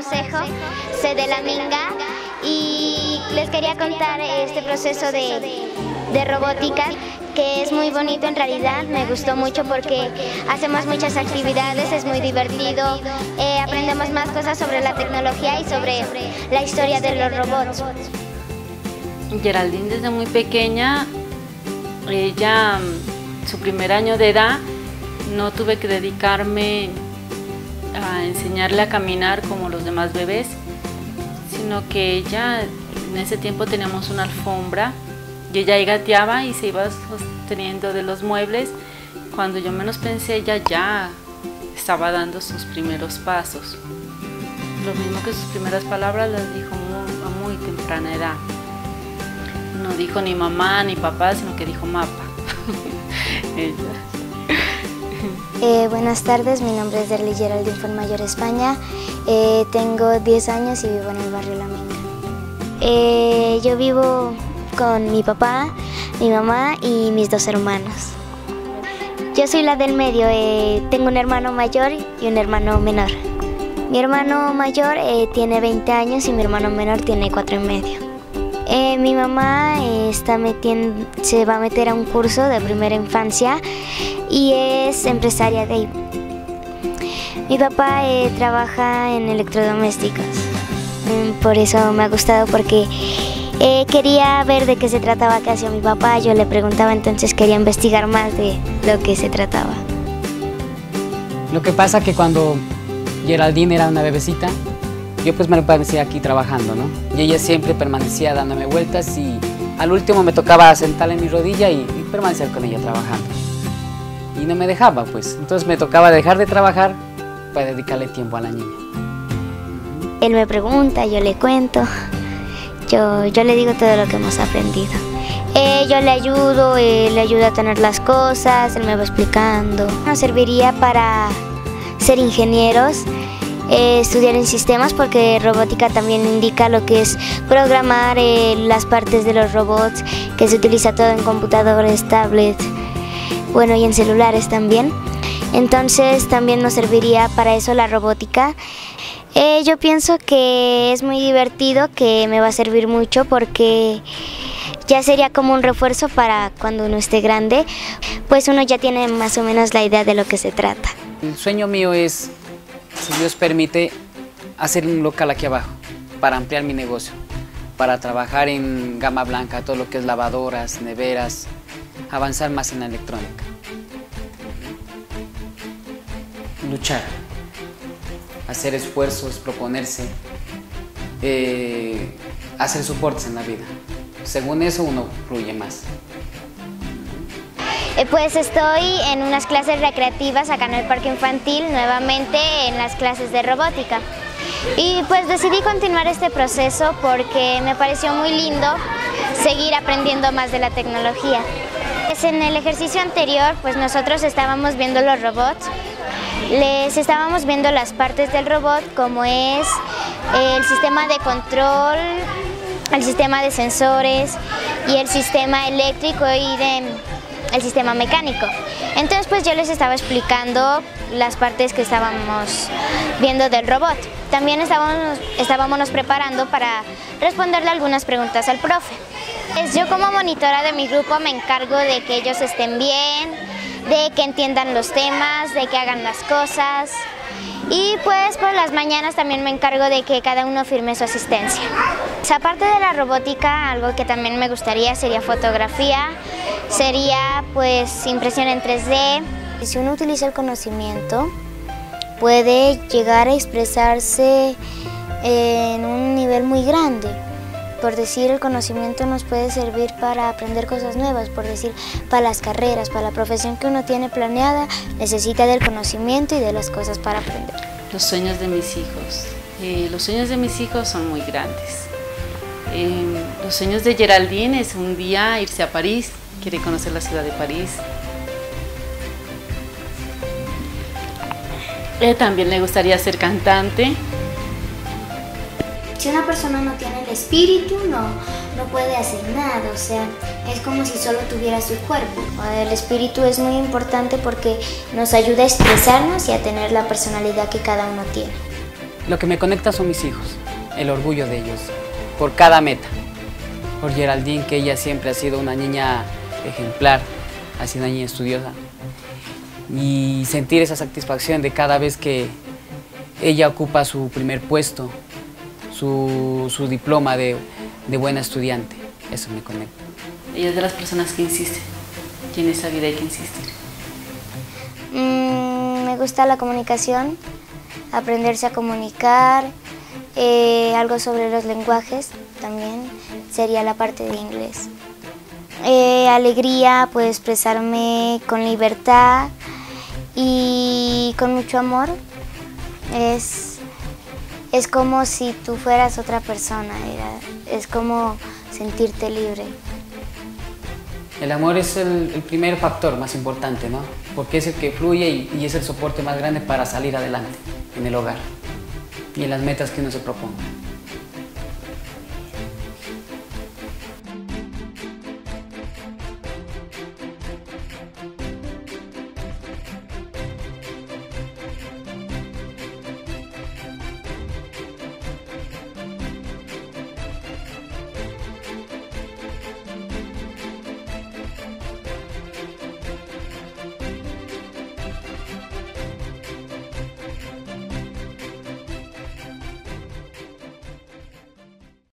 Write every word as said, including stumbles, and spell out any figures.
Cejo, soy de La Minga y les quería contar este proceso de, de robótica, que es muy bonito en realidad. Me gustó mucho porque hacemos muchas actividades, es muy divertido, eh, aprendemos más cosas sobre la tecnología y sobre la historia de los robots. Geraldine desde muy pequeña, ella, su primer año de edad, no tuve que dedicarme a enseñarle a caminar como los demás bebés, sino que ella, en ese tiempo teníamos una alfombra y ella ahí gateaba y se iba sosteniendo de los muebles. Cuando yo menos pensé, ella ya estaba dando sus primeros pasos. Lo mismo que sus primeras palabras las dijo muy, a muy temprana edad. No dijo ni mamá ni papá, sino que dijo mapa. eh, buenas tardes, mi nombre es Derly Geraldine Fuenmayor España. Eh, tengo diez años y vivo en el barrio La Minga. Eh, yo vivo con mi papá, mi mamá y mis dos hermanos. Yo soy la del medio, eh, tengo un hermano mayor y un hermano menor. Mi hermano mayor eh, tiene veinte años y mi hermano menor tiene cuatro y medio. Eh, mi mamá eh, está metiendo, se va a meter a un curso de primera infancia y es empresaria de ahí. Mi papá eh, trabaja en electrodomésticos, eh, por eso me ha gustado, porque eh, quería ver de qué se trataba qué hacía mi papá. Yo le preguntaba, entonces quería investigar más de lo que se trataba. Lo que pasa que cuando Geraldine era una bebecita, yo pues me permanecía aquí trabajando, ¿no? Y ella siempre permanecía dándome vueltas y al último me tocaba sentarla en mi rodilla y, y permanecer con ella trabajando. Y no me dejaba, pues. Entonces me tocaba dejar de trabajar para dedicarle tiempo a la niña. Él me pregunta, yo le cuento, yo, yo le digo todo lo que hemos aprendido. Eh, yo le ayudo, eh, le ayudo a tener las cosas, él me va explicando. Nos serviría para ser ingenieros, Eh, estudiar en sistemas, porque robótica también indica lo que es programar eh, las partes de los robots, que se utiliza todo en computadores, tablets, bueno, y en celulares también. Entonces también nos serviría para eso la robótica. Eh, yo pienso que es muy divertido, que me va a servir mucho porque ya sería como un refuerzo para cuando uno esté grande, pues uno ya tiene más o menos la idea de lo que se trata. El sueño mío es, si Dios permite, hacer un local aquí abajo para ampliar mi negocio, para trabajar en gama blanca, todo lo que es lavadoras, neveras, avanzar más en la electrónica. Luchar, hacer esfuerzos, proponerse, eh, hacer soportes en la vida. Según eso uno fluye más. Pues estoy en unas clases recreativas acá en el parque infantil, nuevamente en las clases de robótica. Y pues decidí continuar este proceso porque me pareció muy lindo seguir aprendiendo más de la tecnología. Pues en el ejercicio anterior, pues nosotros estábamos viendo los robots, les estábamos viendo las partes del robot, como es el sistema de control, el sistema de sensores y el sistema eléctrico y de el sistema mecánico. Entonces pues yo les estaba explicando las partes que estábamos viendo del robot. También estábamos, estábamos preparando para responderle algunas preguntas al profe. Pues yo como monitora de mi grupo me encargo de que ellos estén bien, de que entiendan los temas, de que hagan las cosas. Y pues por las mañanas también me encargo de que cada uno firme su asistencia. Pues, aparte de la robótica, algo que también me gustaría sería fotografía, sería pues impresión en tres D. Si uno utiliza el conocimiento, puede llegar a expresarse en un nivel muy grande. Por decir, el conocimiento nos puede servir para aprender cosas nuevas, por decir, para las carreras, para la profesión que uno tiene planeada, necesita del conocimiento y de las cosas para aprender. Los sueños de mis hijos. Eh, los sueños de mis hijos son muy grandes. Eh, los sueños de Geraldine es un día irse a París, quiere conocer la ciudad de París. Eh, también le gustaría ser cantante. Si una persona no tiene el espíritu, no, no puede hacer nada, o sea, es como si solo tuviera su cuerpo. El espíritu es muy importante porque nos ayuda a expresarnos y a tener la personalidad que cada uno tiene. Lo que me conecta son mis hijos, el orgullo de ellos, por cada meta. Por Geraldine, que ella siempre ha sido una niña ejemplar, ha sido una niña estudiosa. Y sentir esa satisfacción de cada vez que ella ocupa su primer puesto, su, su diploma de, de buena estudiante, eso me conecta. Ella es de las personas que insisten, tiene esa vida hay que insistir. Mm, me gusta la comunicación, aprenderse a comunicar, eh, algo sobre los lenguajes también, sería la parte de inglés. Eh, alegría, pues expresarme con libertad y con mucho amor. Es, es como si tú fueras otra persona, era, es como sentirte libre. El amor es el, el primer factor más importante, ¿no? Porque es el que fluye y, y es el soporte más grande para salir adelante en el hogar y en las metas que uno se proponga.